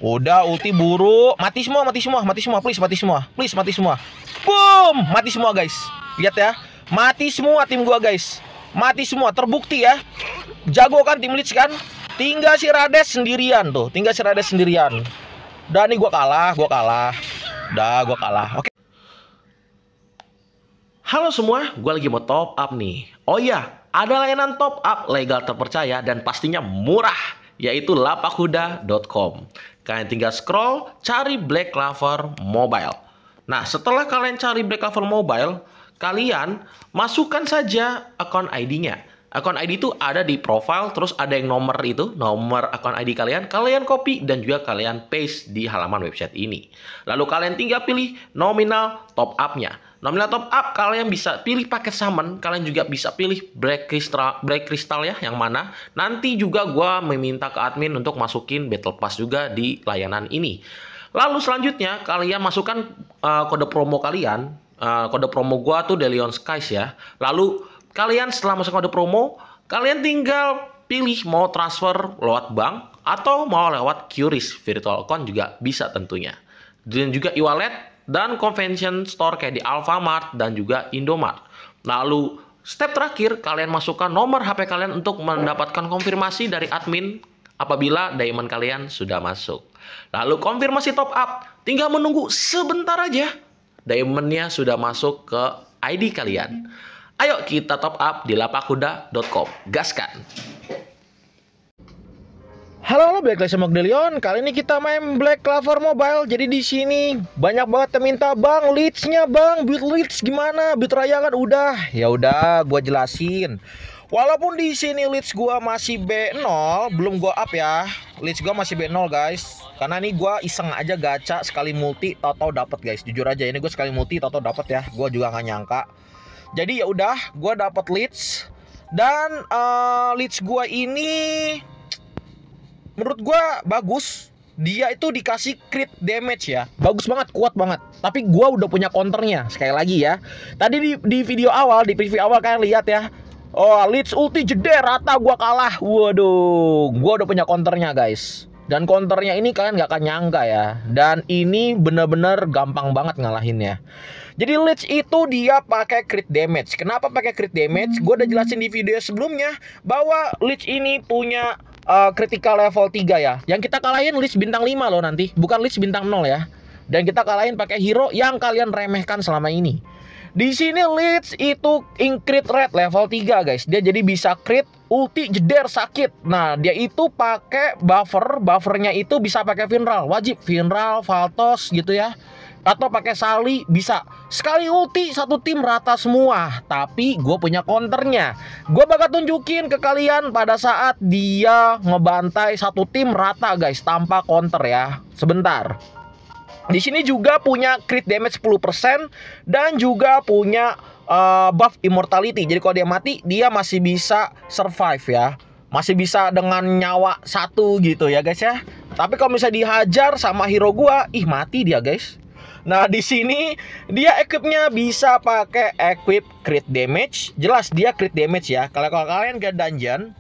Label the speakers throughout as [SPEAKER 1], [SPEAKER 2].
[SPEAKER 1] Udah ulti buru. Mati semua, mati semua, mati semua. Please mati semua. Please mati semua. Boom, mati semua guys. Lihat ya. Mati semua tim gua guys. Mati semua, terbukti ya. Jago kan tim Leeds kan? Tinggal si Rades sendirian tuh. Tinggal si Rades sendirian. Udah nih gua kalah. Udah gua kalah. Oke. Halo semua, gua lagi mau top up nih. Oh iya, ada layanan top up legal terpercaya dan pastinya murah, yaitu lapakkuda.com. Kalian tinggal scroll, cari Black Clover Mobile. Nah, setelah kalian cari Black Clover Mobile, kalian masukkan saja akun ID-nya. Akun ID itu ada di profile, terus ada yang nomor itu, nomor akun ID kalian copy dan juga kalian paste di halaman website ini. Lalu kalian tinggal pilih nominal top up-nya. Nominal top up kalian bisa pilih paket summon, kalian juga bisa pilih break crystal ya, yang mana nanti juga gua meminta ke admin untuk masukin battle pass juga di layanan ini. Lalu selanjutnya kalian masukkan kode promo kalian, kode promo gua tuh Delion Skies ya. Lalu kalian setelah masuk kode promo, kalian tinggal pilih mau transfer lewat bank atau mau lewat QRIS virtual account juga bisa tentunya. Dan juga e-wallet dan convention store kayak di Alfamart dan juga Indomart. Lalu step terakhir kalian masukkan nomor HP kalian untuk mendapatkan konfirmasi dari admin apabila diamond kalian sudah masuk. Lalu konfirmasi top up, tinggal menunggu sebentar aja diamondnya sudah masuk ke ID kalian. Ayo kita top up di lapakkuda.com. Gaskan. Halo, balik lagi sama Delion. Kali ini kita main Black Clover Mobile. Jadi di sini banyak banget yang minta, "Bang, Leeds-nya, Bang. Build Leeds gimana? Build Raya kan udah." Ya udah, gua jelasin. Walaupun di sini Leeds gua masih B0, belum gua up ya. Leeds gua masih B0, guys. Karena ini gua iseng aja gacha sekali multi, tau-tau dapat, guys. Jujur aja ini gua sekali multi tau-tau dapat ya. Gua juga nggak nyangka. Jadi ya udah, gua dapat Leeds dan Leeds gua ini menurut gua bagus. Dia itu dikasih crit damage ya. Bagus banget, kuat banget. Tapi gua udah punya counternya. Sekali lagi ya. Tadi di video awal, di preview awal kalian lihat ya. Oh, Leeds ulti jeder rata gua kalah. Waduh, gua udah punya counternya, guys. Dan counternya ini kalian gak akan nyangka ya. Dan ini bener-bener gampang banget ngalahinnya. Jadi Leeds itu dia pakai crit damage. Kenapa pakai crit damage? Gue udah jelasin di video sebelumnya bahwa Leeds ini punya critical level 3 ya. Yang kita kalahin Leeds bintang 5 loh nanti, bukan Leeds bintang 0 ya. Dan kita kalahin pakai hero yang kalian remehkan selama ini. Di sini Leeds itu crit rate level 3 guys. Dia jadi bisa crit, ulti, jeder, sakit. Nah, dia itu pakai buffer. Buffernya itu bisa pakai Finral, wajib Finral, Faltos gitu ya. Atau pakai Sally bisa. Sekali ulti satu tim rata semua. Tapi gue punya counternya. Gue bakal tunjukin ke kalian pada saat dia ngebantai satu tim rata guys, tanpa counter ya. Sebentar. Di sini juga punya crit damage 10% dan juga punya buff immortality. Jadi kalau dia mati, dia masih bisa survive ya. Masih bisa dengan nyawa satu gitu ya guys ya. Tapi kalau misalnya dihajar sama hero gua, mati dia guys. Nah, di sini dia equipnya bisa pakai equip crit damage. Jelas dia crit damage ya. Kalau kalian ke dungeon,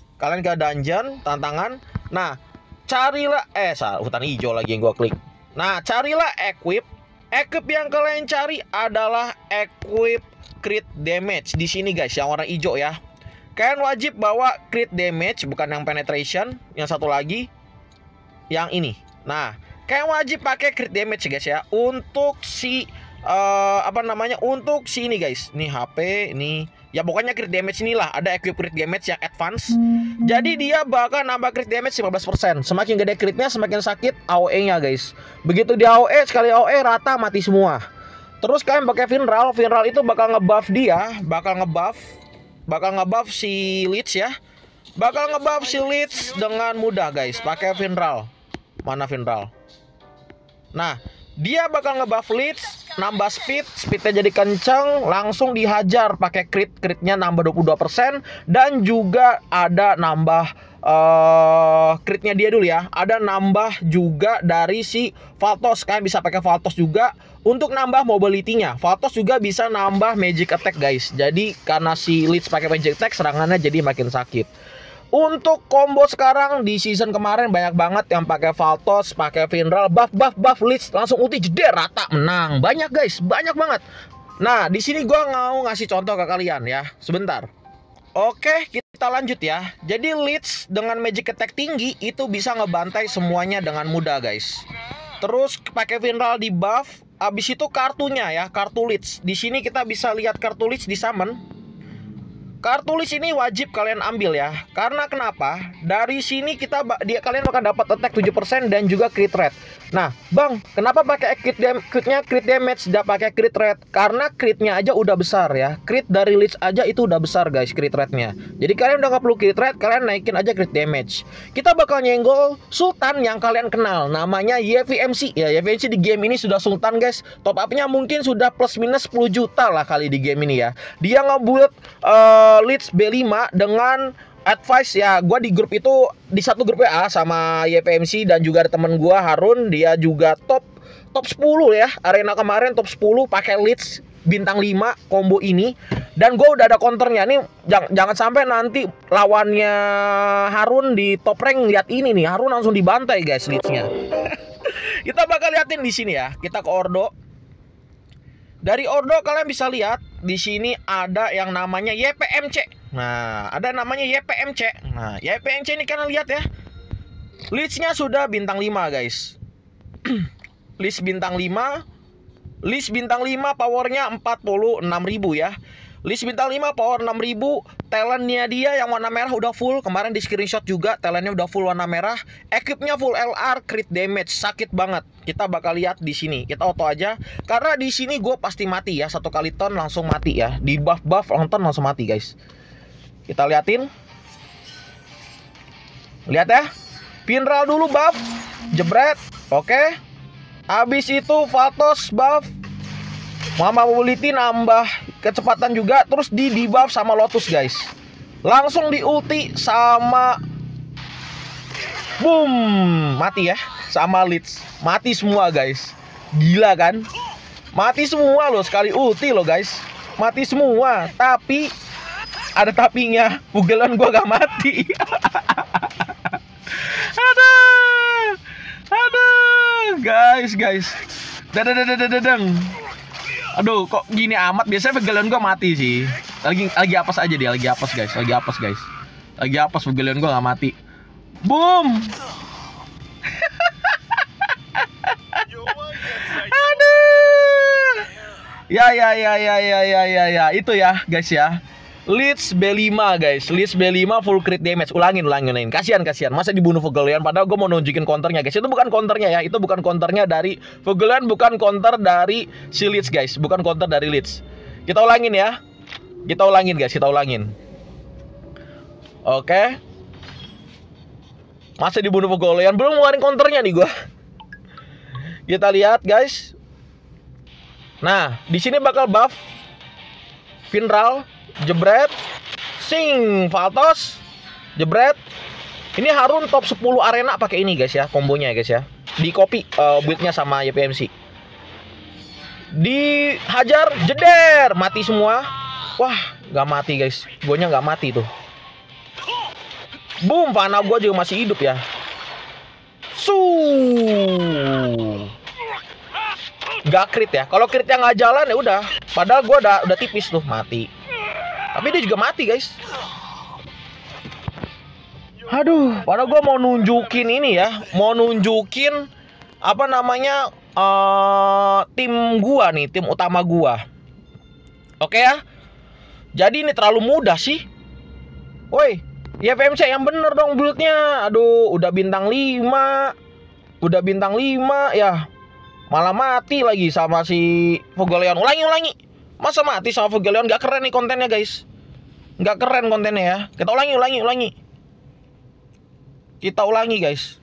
[SPEAKER 1] tantangan. Nah, carilah hutan hijau lagi yang gua klik. Nah, carilah equip. Equip yang kalian cari adalah equip crit damage. Di sini guys, yang warna hijau ya. Kalian wajib bawa crit damage, bukan yang penetration. Yang satu lagi, yang ini. Nah, kalian wajib pakai crit damage guys ya. Untuk si untuk si ini guys. Ini HP, ini ya pokoknya crit damage inilah. Ada equip crit damage yang advance. Jadi dia bakal nambah crit damage 15%. Semakin gede critnya, semakin sakit AOE-nya guys. Begitu di AOE, sekali AOE rata mati semua. Terus kalian pakai Finral. Finral itu bakal ngebuff dia, bakal ngebuff si Leeds ya. Bakal ngebuff si Leeds dengan mudah guys. Pakai Finral. Mana Finral? Nah, dia bakal ngebuff Leeds, nambah speednya jadi kenceng, langsung dihajar pakai critnya nambah 22% dan juga ada nambah critnya dia dulu ya. Ada nambah juga dari si Faltos. Kalian bisa pakai Faltos juga untuk nambah mobility-nya. Faltos juga bisa nambah magic attack guys. Jadi karena si Leeds pakai magic attack, serangannya jadi makin sakit. Untuk combo sekarang di season kemarin banyak banget yang pakai Valtos, pakai Vinral, buff Leech, langsung ulti jeder rata menang. Banyak guys, banyak banget. Nah, di sini gua mau ngasih contoh ke kalian ya. Sebentar. Oke, kita lanjut ya. Jadi Leech dengan magic attack tinggi itu bisa ngebantai semuanya dengan mudah guys. Terus pakai Vinral di buff, abis itu kartunya ya, kartu Leech. Di sini kita bisa lihat kartu Leech di summon. Kartu Leech ini wajib kalian ambil ya. Karena kenapa? Dari sini kalian akan dapat attack 7% dan juga crit rate. Nah, Bang, kenapa pakai crit damage tidak pakai crit rate? Karena critnya aja udah besar ya. Crit dari Leech aja itu udah besar guys, crit rate-nya. Jadi kalian udah gak perlu crit rate, kalian naikin aja crit damage. Kita bakal nyenggol Sultan yang kalian kenal, namanya YVMC. Ya, YVMC di game ini sudah Sultan guys. Top up-nya mungkin sudah plus minus 10 juta lah kali di game ini ya. Dia ngebuild Leech B5 dengan advice ya. Gua di grup itu, di satu grup WA sama YPMC dan juga ada temen gua Harun, dia juga top 10 ya. Arena kemarin top 10 pakai Leech bintang 5 combo ini. Dan gua udah ada counternya nih. Jangan sampai nanti lawannya Harun di top rank lihat ini nih, Harun langsung dibantai guys Leech-nya. Kita bakal liatin di sini ya. Kita ke Ordo. Dari Ordo kalian bisa lihat di sini ada yang namanya YPMC. Nah, ada namanya YPMC. Nah, YPMC ini kalian lihat ya. Leech-nya sudah bintang 5, guys. Leech bintang 5. Leech bintang 5 powernya 46.000 ya. Leech bintang 5 power 6.000. Talentnya dia yang warna merah udah full. Kemarin di screenshot juga talentnya udah full warna merah. Equipnya full LR, crit damage, sakit banget. Kita bakal lihat di sini. Kita auto aja. Karena di sini gue pasti mati ya. Satu kali turn langsung mati ya. Di buff langsung mati guys. Kita liatin. Lihat ya. Vinral dulu buff. Jebret. Oke. Habis itu Valtos buff. Mama mobility nambah kecepatan juga. Terus di debuff sama Lotus guys. Langsung di ulti sama boom. Mati ya. Sama Leech. Mati semua guys. Gila kan. Mati semua loh. Sekali ulti loh guys. Mati semua. Tapi ada tapinya. Pugelan gua gak mati. Aduh guys. Dadadadadadang. Aduh, kok gini amat? Biasanya Pegalion gua mati sih. Lagi apes aja dia, lagi apes guys. Lagi apes Pegalion gua gak mati. Boom. Aduh. Ya. Itu ya, guys ya. Leech B5 guys. Leech B5 full crit damage. Ulangin. Kasihan. Masa dibunuh Pegalion padahal gue mau nunjukin counternya guys. Itu bukan counternya ya. Itu bukan counternya dari Pegalion, bukan counter dari si Leech guys. Bukan counter dari Leech. Kita ulangin ya. Kita ulangin guys. Oke. Masa dibunuh Pegalion, belum ngeluarin counternya nih gue. Kita lihat guys. Nah, di sini bakal buff Vinral, jebret, sing, Valtos, jebret. Ini Harun top 10 arena pakai ini guys ya, kombonya guys ya. Di copy build-nya sama YPMC. Dihajar, jeder, mati semua. Wah, gak mati guys. Guanya gak mati tuh. Boom, panah gua juga masih hidup ya. Gak crit ya. Kalau critnya nggak jalan ya udah. Padahal gua udah tipis tuh mati. Tapi dia juga mati guys. Aduh, padahal gue mau nunjukin ini ya. Mau nunjukin apa namanya tim gua nih, tim utama gua. Oke ya. Jadi ini terlalu mudah sih. Woi, ya PMC yang bener dong build-nya. Aduh, udah bintang 5. Udah bintang 5 ya. Malah mati lagi sama si Pegalion. Ulangi. Masa mati sama Pegalion? Gak keren nih kontennya guys. Gak keren kontennya ya. Kita ulangi. Kita ulangi guys.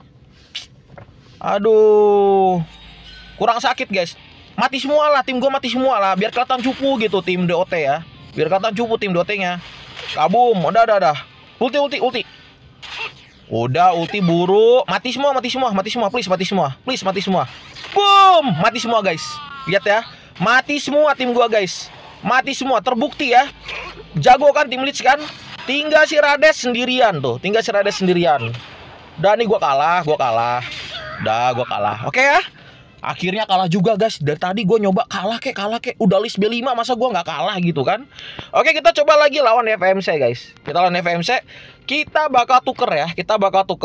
[SPEAKER 1] Aduh, kurang sakit guys. Mati semua lah, tim gue mati semua lah. Biar kelihatan cupu gitu tim DOT ya. Biar kelihatan cupu tim DOT-nya. Kabum, udah. Ulti. Udah ulti buru. Mati semua. Please mati semua. Boom, mati semua guys. Lihat ya. Mati semua tim gua guys. Mati semua, terbukti ya. Jago kan tim Leech kan? Tinggal si Rades sendirian tuh. Tinggal si Rades sendirian. Dan nih gue kalah. Udah gue kalah. Oke ya. Akhirnya kalah juga guys. Dari tadi gue nyoba kalah kek. Udah list B5 masa gue nggak kalah gitu kan. Oke, kita coba lagi lawan FMC guys. Kita lawan FMC. Kita bakal tuker ya. Kita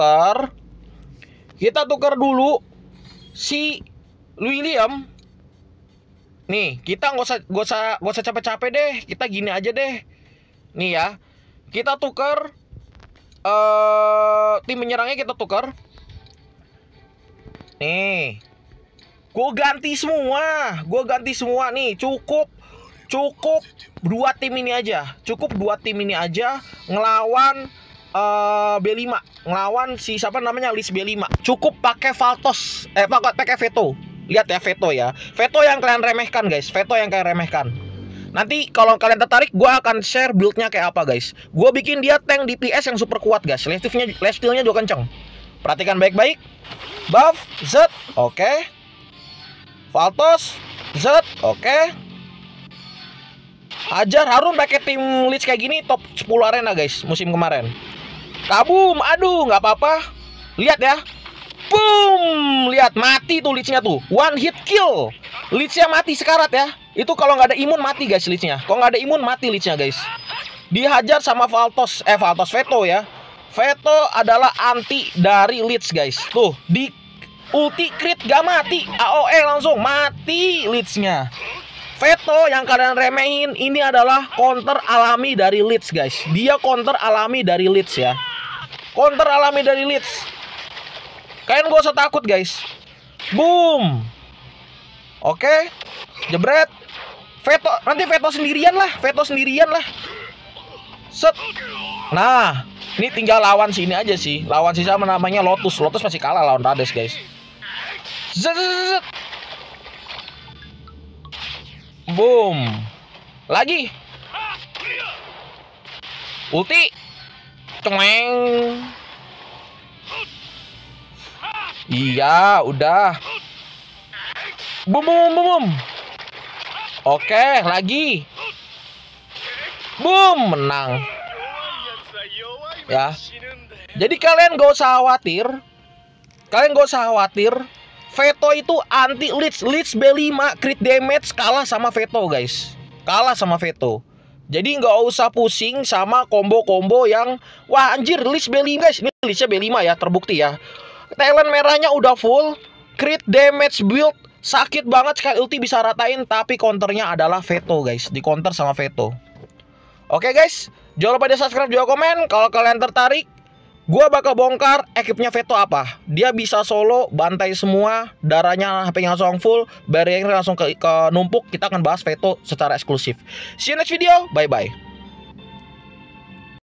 [SPEAKER 1] tuker dulu si William. Nih, kita nggak usah capek-capek deh. Kita gini aja deh. Nih ya. Kita tuker tim menyerangnya kita tuker. Nih. Gue ganti semua nih. Cukup dua tim ini aja. Ngelawan B5. Ngelawan si siapa namanya list B5. Cukup pakai Faltos. Pakai Veto. Lihat ya Veto ya. Veto yang kalian remehkan guys. Nanti kalau kalian tertarik, gue akan share buildnya kayak apa guys. Gue bikin dia tank DPS yang super kuat guys. Lifestealnya juga kenceng. Perhatikan baik-baik. Buff, Z, oke. Faltos, Z, oke. Hajar Harun pakai tim Leeds kayak gini top 10 arena guys musim kemarin. Kabum, aduh nggak apa-apa. Lihat ya. Boom, lihat mati tuh Leeds-nya tuh. One hit kill. Leeds-nya mati sekarat ya. Itu kalau nggak ada imun mati guys Leeds-nya. Kalau nggak ada imun mati Leeds-nya guys. Dihajar sama Faltos Veto ya. Veto adalah anti dari Leeds guys. Tuh, di ulti crit gak mati. AOE langsung mati Leeds-nya. Veto yang kalian remehin ini adalah counter alami dari Leeds guys. Dia counter alami dari Leeds ya. Kalian gak usah takut guys. Boom. Oke. Jebret. Nanti Veto sendirian lah. Set. Nah, ini tinggal lawan sini aja sih. Lawan si sama namanya Lotus. Lotus masih kalah lawan Rades guys. Zet. Boom. Lagi. Ulti. Cengeng. Iya, udah. Boom. Oke, lagi. Boom, menang. Ya. Jadi kalian gak usah khawatir. Veto itu anti Leeds. Leeds B5 crit damage kalah sama Veto guys. Jadi nggak usah pusing sama combo-combo yang wah anjir Leeds B5 guys. Ini Leeds-nya B5 ya, terbukti ya. Talent merahnya udah full, crit damage build sakit banget sekali ulti bisa ratain, tapi counternya adalah Veto guys. Di counter sama Veto. Oke guys, jangan lupa di subscribe juga komen. Kalau kalian tertarik, gua bakal bongkar ekipnya Veto apa. Dia bisa solo, bantai semua, darahnya HP-nya langsung full, barriernya langsung ke numpuk. Kita akan bahas Veto secara eksklusif. See you next video, bye bye.